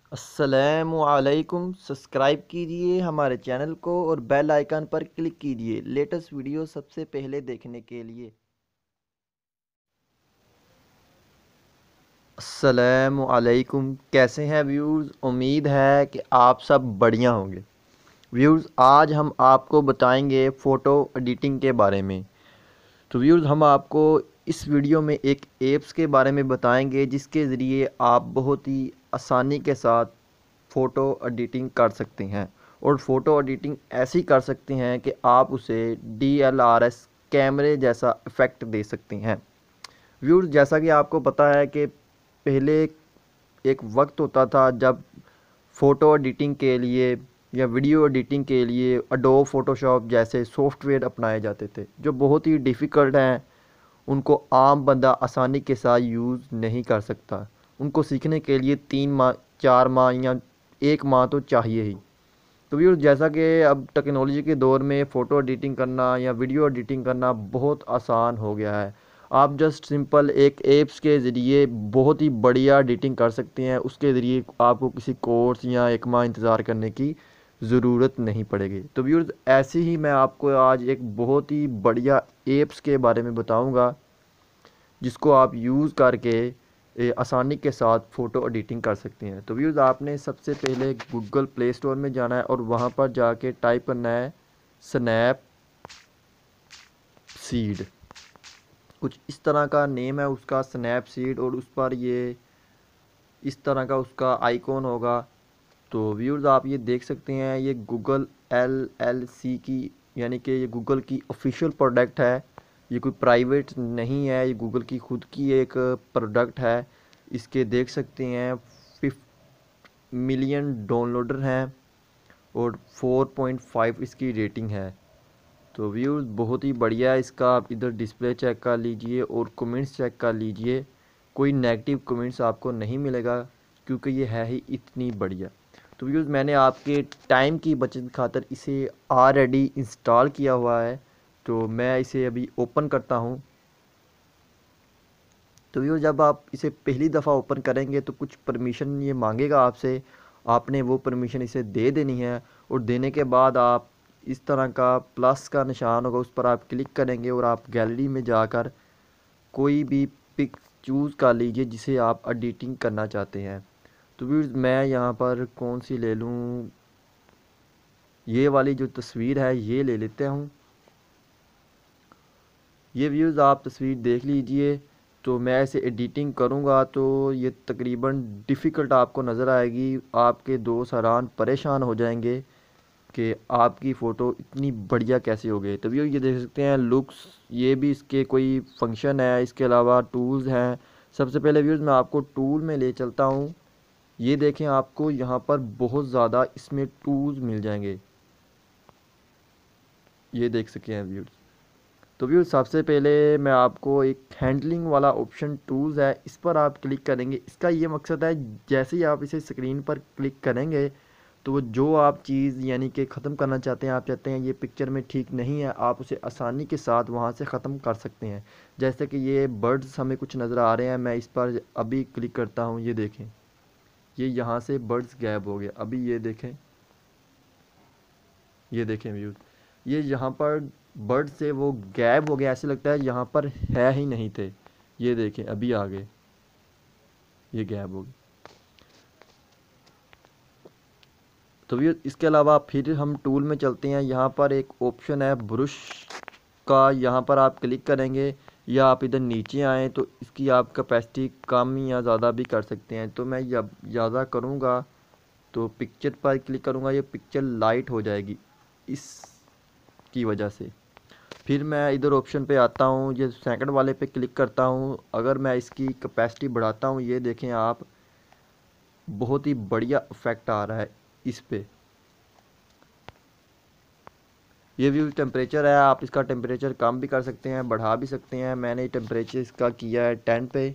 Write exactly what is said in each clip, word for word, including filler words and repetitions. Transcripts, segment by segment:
अस्सलामु अलैकुम। सब्सक्राइब कीजिए हमारे चैनल को और बेल आइकन पर क्लिक कीजिए लेटेस्ट वीडियो सबसे पहले देखने के लिए। अस्सलामु अलैकुम, कैसे हैं व्यूज़? उम्मीद है कि आप सब बढ़िया होंगे। व्यूज़, आज हम आपको बताएंगे फ़ोटो एडिटिंग के बारे में। तो व्यूज़, हम आपको इस वीडियो में एक ऐप्स के बारे में बताएंगे जिसके ज़रिए आप बहुत ही आसानी के साथ फ़ोटो एडिटिंग कर सकते हैं और फ़ोटो एडिटिंग ऐसी कर सकते हैं कि आप उसे डी एल आर एस कैमरे जैसा इफ़ेक्ट दे सकते हैं। व्यूअर्स, जैसा कि आपको पता है कि पहले एक वक्त होता था जब फ़ोटो एडिटिंग के लिए या वीडियो एडिटिंग के लिए एडोब फ़ोटोशॉप जैसे सॉफ्टवेयर अपनाए जाते थे जो बहुत ही डिफ़िकल्ट हैं। उनको आम बंदा आसानी के साथ यूज़ नहीं कर सकता। उनको सीखने के लिए तीन माह, चार माह या एक माह तो चाहिए ही। तो व्यूअर्स, जैसा कि अब टेक्नोलॉजी के दौर में फ़ोटो एडिटिंग करना या वीडियो एडिटिंग करना बहुत आसान हो गया है। आप जस्ट सिंपल एक ऐप्स के ज़रिए बहुत ही बढ़िया एडिटिंग कर सकते हैं। उसके ज़रिए आपको किसी कोर्स या एक माह इंतज़ार करने की ज़रूरत नहीं पड़ेगी। तो व्यूअर्स, ऐसे ही मैं आपको आज एक बहुत ही बढ़िया ऐप्स के बारे में बताऊंगा जिसको आप यूज़ करके ए, आसानी के साथ फ़ोटो एडिटिंग कर सकते हैं। तो व्यूज़, आपने सबसे पहले गूगल प्ले स्टोर में जाना है और वहाँ पर जाके टाइप करना है स्नैप सीड। कुछ इस तरह का नेम है उसका, स्नैप सीड, और उस पर ये इस तरह का उसका आइकॉन होगा। तो व्यूज़, आप ये देख सकते हैं ये गूगल एल एल सी की, यानी कि ये गूगल की ऑफिशियल प्रोडक्ट है। ये कोई प्राइवेट नहीं है, ये गूगल की खुद की एक प्रोडक्ट है। इसके देख सकते हैं फिफ्थ मिलियन डाउनलोडर हैं और फोर पॉइंट फाइव इसकी रेटिंग है। तो व्यूज़, बहुत ही बढ़िया है इसका। आप इधर डिस्प्ले चेक कर लीजिए और कमेंट्स चेक कर लीजिए। कोई नेगेटिव कमेंट्स आपको नहीं मिलेगा क्योंकि ये है ही इतनी बढ़िया। तो व्यूज़, मैंने आपके टाइम की बचत खातिर इसे ऑलरेडी इंस्टॉल किया हुआ है। तो मैं इसे अभी ओपन करता हूँ। तो व्यूअर्स, जब आप इसे पहली दफ़ा ओपन करेंगे तो कुछ परमिशन ये मांगेगा आपसे। आपने वो परमिशन इसे दे देनी है और देने के बाद आप इस तरह का प्लस का निशान होगा, उस पर आप क्लिक करेंगे और आप गैलरी में जाकर कोई भी पिक चूज़ कर लीजिए जिसे आप एडिटिंग करना चाहते हैं। तो व्यूअर्स, मैं यहाँ पर कौन सी ले लूँ, ये वाली जो तस्वीर है ये ले लेते हूँ। ये व्यूज़, आप तस्वीर देख लीजिए। तो मैं इसे एडिटिंग करूँगा तो ये तकरीबन डिफ़िकल्ट आपको नज़र आएगी। आपके दोस्त हैरान परेशान हो जाएंगे कि आपकी फ़ोटो इतनी बढ़िया कैसे हो गई। तो व्यूज़, ये देख सकते हैं लुक्स, ये भी इसके कोई फंक्शन है। इसके अलावा टूल्स हैं। सबसे पहले व्यूज़, मैं आपको टूल में ले चलता हूँ। ये देखें, आपको यहाँ पर बहुत ज़्यादा इसमें टूल्स मिल जाएंगे। ये देख सकें हैं व्यूज़। तो व्यू, सबसे पहले मैं आपको एक हैंडलिंग वाला ऑप्शन टूल्स है, इस पर आप क्लिक करेंगे। इसका ये मकसद है, जैसे ही आप इसे स्क्रीन पर क्लिक करेंगे तो वो जो आप चीज़ यानी कि ख़त्म करना चाहते हैं, आप चाहते हैं ये पिक्चर में ठीक नहीं है, आप उसे आसानी के साथ वहाँ से ख़त्म कर सकते हैं। जैसे कि ये बर्ड्स हमें कुछ नज़र आ रहे हैं, मैं इस पर अभी क्लिक करता हूँ। ये देखें, ये यहाँ से बर्ड्स गायब हो गए। अभी ये देखें, ये देखें व्यूज़, ये यहाँ पर बर्ड से वो गैब हो गया, ऐसे लगता है यहाँ पर है ही नहीं थे। ये देखें, अभी आ गए, ये गैब हो गए। तो ये इसके अलावा फिर हम टूल में चलते हैं। यहाँ पर एक ऑप्शन है ब्रश का, यहाँ पर आप क्लिक करेंगे या आप इधर नीचे आएँ तो इसकी आप कैपेसिटी कम या ज़्यादा भी कर सकते हैं। तो मैं जब ज़्यादा करूँगा तो पिक्चर पर क्लिक करूँगा, ये पिक्चर लाइट हो जाएगी इसकी वजह से। फिर मैं इधर ऑप्शन पे आता हूँ, ये सेकंड वाले पे क्लिक करता हूँ। अगर मैं इसकी कैपेसिटी बढ़ाता हूँ, ये देखें आप, बहुत ही बढ़िया इफेक्ट आ रहा है इस पे। ये व्यू टेम्परेचर है, आप इसका टेम्परेचर कम भी कर सकते हैं, बढ़ा भी सकते हैं। मैंने टेम्परेचर इसका किया है टेन पे।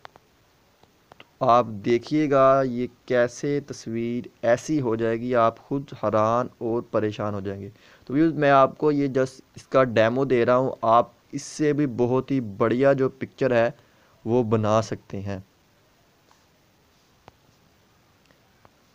आप देखिएगा ये कैसे तस्वीर ऐसी हो जाएगी, आप खुद हैरान और परेशान हो जाएंगे। तो व्यूज़, मैं आपको ये जस्ट इसका डेमो दे रहा हूँ। आप इससे भी बहुत ही बढ़िया जो पिक्चर है वो बना सकते हैं।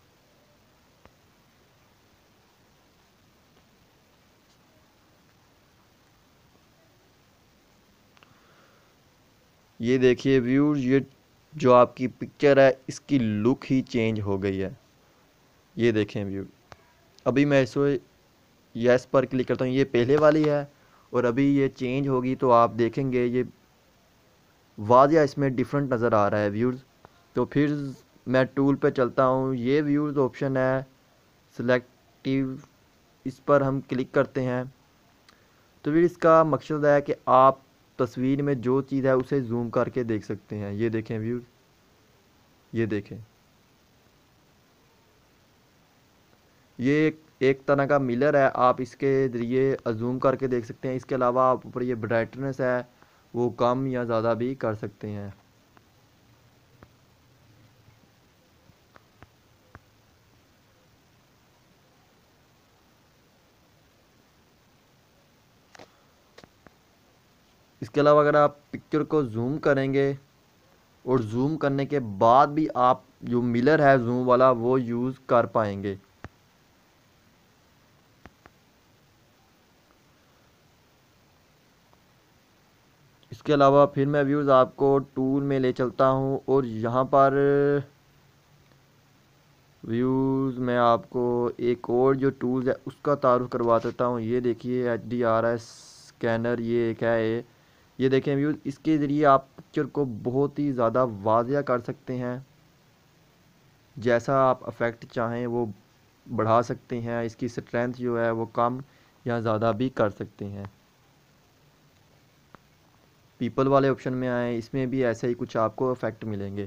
ये देखिए व्यूज़, ये जो आपकी पिक्चर है इसकी लुक ही चेंज हो गई है। ये देखें व्यू, अभी मैं इसको यस पर क्लिक करता हूँ, ये पहले वाली है और अभी ये चेंज होगी तो आप देखेंगे ये वाज़िया इसमें डिफरेंट नज़र आ रहा है व्यूज़। तो फिर मैं टूल पे चलता हूँ, ये व्यूज़ ऑप्शन है सिलेक्टिव, इस पर हम क्लिक करते हैं। तो फिर इसका मकसद है कि आप तस्वीर में जो चीज़ है उसे जूम करके देख सकते हैं। ये देखें व्यूज़, ये देखें, ये एक, एक तरह का मिरर है, आप इसके ज़रिए जूम करके देख सकते हैं। इसके अलावा आप ऊपर ये ब्राइटनेस है वो कम या ज़्यादा भी कर सकते हैं। इसके अलावा अगर आप पिक्चर को जूम करेंगे और जूम करने के बाद भी आप जो मिरर है जूम वाला वो यूज़ कर पाएंगे। इसके अलावा फिर मैं व्यूज़ आपको टूल में ले चलता हूँ और यहाँ पर व्यूज़ मैं आपको एक और जो टूल्स है उसका तारुफ करवा देता हूँ। ये देखिए H D R S scanner, ये एक है ये ये देखें व्यूज़, इसके ज़रिए आप पिक्चर को बहुत ही ज़्यादा वाज़िया कर सकते हैं। जैसा आप इफ़ेक्ट चाहें वो बढ़ा सकते हैं, इसकी स्ट्रेंथ जो है वो कम या ज़्यादा भी कर सकते हैं। पीपल वाले ऑप्शन में आए, इसमें भी ऐसे ही कुछ आपको इफ़ेक्ट मिलेंगे।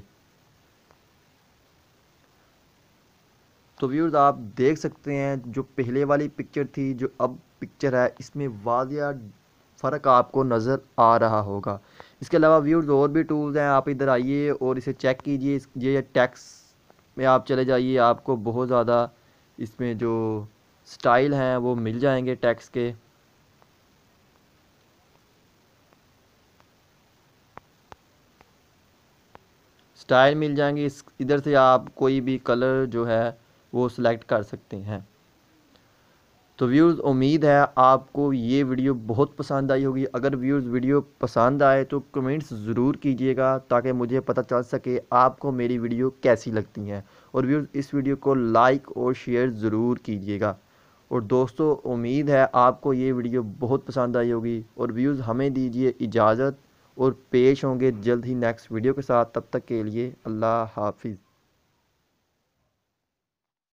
तो व्यूज़ आप देख सकते हैं जो पहले वाली पिक्चर थी जो अब पिक्चर है इसमें वाज़िया फ़र्क आपको नज़र आ रहा होगा। इसके अलावा व्यूज़ और भी टूल्स हैं, आप इधर आइए और इसे चेक कीजिए। ये टेक्स्ट में आप चले जाइए, आपको बहुत ज़्यादा इसमें जो स्टाइल हैं वो मिल जाएंगे टेक्स्ट के। स्टाइल मिल जाएंगे, इस इधर से आप कोई भी कलर जो है वो सिलेक्ट कर सकते हैं। तो व्यूज़ उम्मीद है आपको ये वीडियो बहुत पसंद आई होगी। अगर व्यूज़ वीडियो पसंद आए तो कमेंट्स ज़रूर कीजिएगा ताकि मुझे पता चल सके आपको मेरी वीडियो कैसी लगती हैं। और व्यूज़ इस वीडियो को लाइक और शेयर ज़रूर कीजिएगा। और दोस्तों उम्मीद है आपको ये वीडियो बहुत पसंद आई होगी। और व्यूज़ हमें दीजिए इजाज़त और पेश होंगे जल्द ही नेक्स्ट वीडियो के साथ। तब तक के लिए अल्लाह हाफिज़।